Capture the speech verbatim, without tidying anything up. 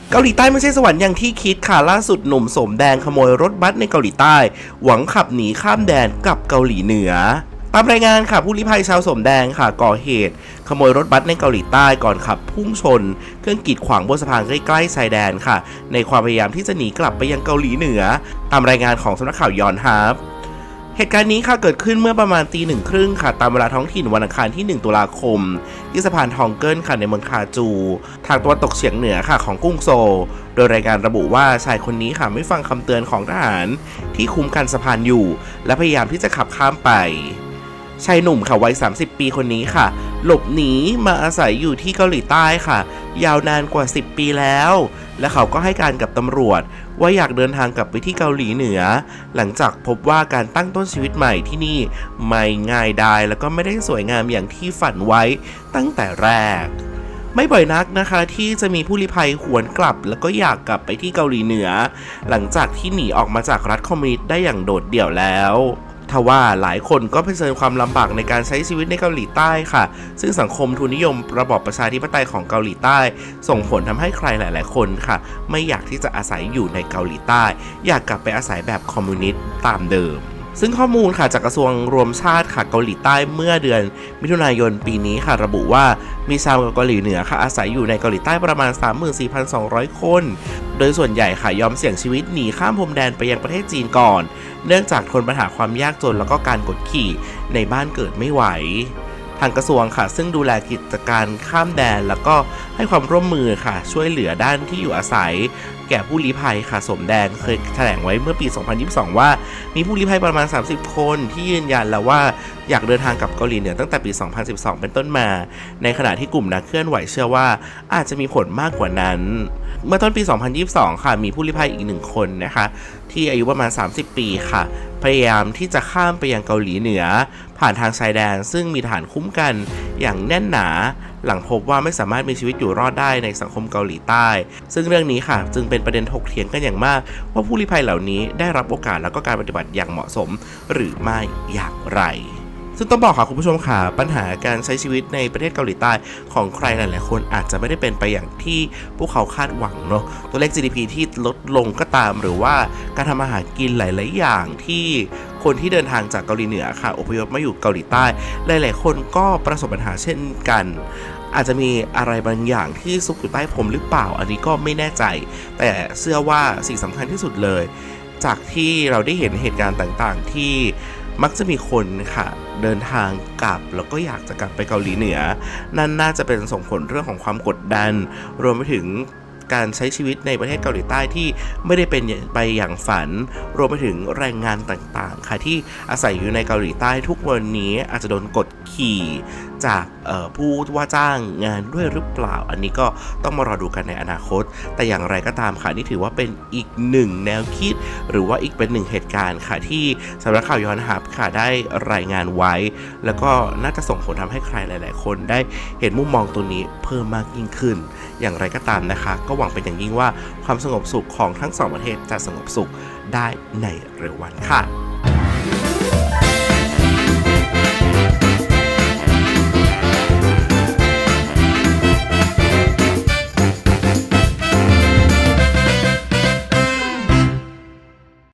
เกาหลีใต้ไม่ใช่สวรรค์อย่างที่คิดค่ะล่าสุดหนุ่มสมแดงขโมยรถบัสในเกาหลีใต้หวังขับหนีข้ามแดนกับเกาหลีเหนือตามรายงานค่ะผู้ลี้ภัยชาวสมแดงค่ะก่อเหตุขโมยรถบัสในเกาหลีใต้ก่อนขับพุ่งชนเครื่องกีดขวางบนสะพานใกล้ๆชายแดนค่ะในความพยายามที่จะหนีกลับไปยังเกาหลีเหนือตามรายงานของสำนักข่าวยอนฮาร์ปเหตุการณ์นี้ค่ะเกิดขึ้นเมื่อประมาณตีหนึ่งครึ่งค่ะตามเวลาท้องถิ่นวันอังคารที่หนึ่งตุลาคมที่สะพานทองเกิลค่ะในเมืองคาจูทางตะวันตกเฉียงเหนือค่ะของกรุงโซลโดยรายงานระบุว่าชายคนนี้ค่ะไม่ฟังคำเตือนของทหารที่คุมกันสะพานอยู่และพยายามที่จะขับข้ามไปชายหนุ่มค่ะวัยสามสิบปีคนนี้ค่ะหลบหนีมาอาศัยอยู่ที่เกาหลีใต้ค่ะยาวนานกว่าสิบปีแล้วและเขาก็ให้การกับตำรวจว่าอยากเดินทางกลับไปที่เกาหลีเหนือหลังจากพบว่าการตั้งต้นชีวิตใหม่ที่นี่ไม่ง่ายดายแล้วก็ไม่ได้สวยงามอย่างที่ฝันไว้ตั้งแต่แรกไม่บ่อยนักนะคะที่จะมีผู้ลี้ภัยหวนกลับแล้วก็อยากกลับไปที่เกาหลีเหนือหลังจากที่หนีออกมาจากรัฐคอมมิวนิสต์ได้อย่างโดดเดี่ยวแล้วทว่าหลายคนก็เผชิญความลำบากในการใช้ชีวิตในเกาหลีใต้ค่ะซึ่งสังคมทุนนิยมระบอบประชาธิปไตยของเกาหลีใต้ส่งผลทำให้ใครหลายๆคนค่ะไม่อยากที่จะอาศัยอยู่ในเกาหลีใต้อยากกลับไปอาศัยแบบคอมมิวนิสต์ตามเดิมซึ่งข้อมูลค่ะจากกระทรวงรวมชาติค่ะเกาหลีใต้เมื่อเดือนมิถุนายนปีนี้ค่ะระบุว่ามีชาวเกาหลีเหนือค่ะอาศัยอยู่ในเกาหลีใต้ประมาณ สามหมื่นสี่พันสองร้อย คนโดยส่วนใหญ่ค่ะยอมเสี่ยงชีวิตหนีข้ามพรมแดนไปยังประเทศจีนก่อนเนื่องจากทนปัญหาความยากจนแล้วก็การกดขี่ในบ้านเกิดไม่ไหวทางกระทรวงค่ะซึ่งดูแลกิจการข้ามแดนแล้วก็ให้ความร่วมมือค่ะช่วยเหลือด้านที่อยู่อาศัยแก่ผู้ลี้ภัยค่ะสมแดงเคยแถลงไว้เมื่อปี สองพันยี่สิบสอง ว่ามีผู้ลี้ภัยประมาณสามสิบคนที่ยืนยันแล้วว่าอยากเดินทางกับเกาหลีเหนือตั้งแต่ปี สองพันสิบสอง เป็นต้นมาในขณะที่กลุ่มนักเคลื่อนไหวเชื่อว่าอาจจะมีผลมากกว่านั้นเมื่อต้นปี สองพันยี่สิบสอง ค่ะมีผู้ลี้ภัยอีกหนึ่งคนนะคะที่อายุประมาณสามสิบปีค่ะพยายามที่จะข้ามไปยังเกาหลีเหนือผ่านทางชายแดนซึ่งมีฐานคุ้มกันอย่างแน่นหนาหลังพบว่าไม่สามารถมีชีวิตอยู่รอดได้ในสังคมเกาหลีใต้ซึ่งเรื่องนี้ค่ะจึงเป็นประเด็นถกเถียงกันอย่างมากว่าผู้ลี้ภัยเหล่านี้ได้รับโอกาสแล้วก็การปฏิบัติอย่างเหมาะสมหรือไม่อย่างไรซึ่งต้องบอกค่ะคุณผู้ชมค่ะปัญหาการใช้ชีวิตในประเทศเกาหลีใต้ของใครหลายๆคนอาจจะไม่ได้เป็นไปอย่างที่พวกเขาคาดหวังเนาะตัวเลข จี ดี พี ที่ลดลงก็ตามหรือว่าการทำอาหารกินหลายๆอย่างที่คนที่เดินทางจากเกาหลีเหนือค่ะอพยพมาอยู่เกาหลีใต้หลายๆคนก็ประสบปัญหาเช่นกันอาจจะมีอะไรบางอย่างที่ซุกอยู่ใต้ผมหรือเปล่าอันนี้ก็ไม่แน่ใจแต่เชื่อว่าสิ่งสำคัญที่สุดเลยจากที่เราได้เห็นเหตุการณ์ต่างๆที่มักจะมีคนค่ะเดินทางกลับแล้วก็อยากจะกลับไปเกาหลีเหนือนั่นน่าจะเป็นส่งผลเรื่องของความกดดันรวมไปถึงการใช้ชีวิตในประเทศเกาหลีใต้ที่ไม่ได้เป็นไปอย่างฝันรวมไปถึงแรงงานต่างๆค่ะที่อาศัยอยู่ในเกาหลีใต้ทุกวันนี้อาจจะโดนกดขี่จากผู้ว่าจ้างงานด้วยหรือเปล่าอันนี้ก็ต้องมารอดูกันในอนาคตแต่อย่างไรก็ตามค่ะนี่ถือว่าเป็นอีกหนึ่งแนวคิดหรือว่าอีกเป็นหนึ่งเหตุการณ์ค่ะที่สำนักข่าวยอนฮับค่ะได้รายงานไว้แล้วก็น่าจะส่งผลทำให้ใครหลายๆคนได้เห็นมุมมองตัวนี้เพิ่มมากยิ่งขึ้นอย่างไรก็ตามนะคะก็หวังเป็นอย่างยิ่งว่าความสงบสุขของทั้งสองประเทศจะสงบสุขได้ในเร็ววันค่ะ